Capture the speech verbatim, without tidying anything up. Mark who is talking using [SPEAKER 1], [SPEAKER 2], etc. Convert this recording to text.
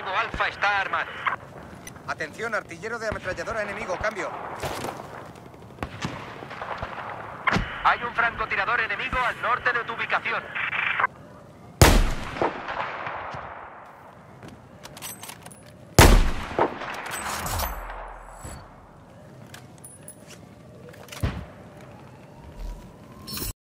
[SPEAKER 1] Bravo Alfa está armado.
[SPEAKER 2] Atención, artillero de ametralladora enemigo, cambio.
[SPEAKER 1] Hay un francotirador enemigo al norte de tu ubicación.